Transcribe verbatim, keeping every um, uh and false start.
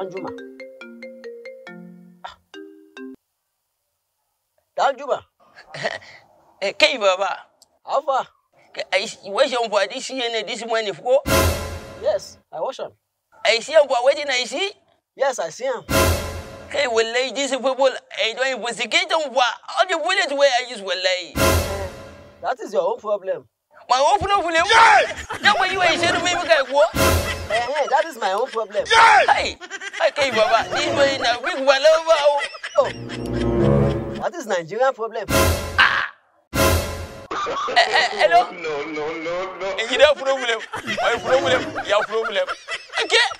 Danjuma. Danjuma. Hey, Baba. How far? I wish on for this year and this morning for. Yes, I wash him. I see him for waiting, I see. Yes, I see him. Hey, well, ladies and people, I don't investigate on what all the village where I use will lay. That is your own problem. My own problem? That's what you ain't saying to me, like what? Hey, that is my own problem. Hey, okay, Baba, this way now, big one over. Oh, that is Nigerian problem. Ah. Hello? No, no, no, no. You have problem. My problem, your problem. Okay.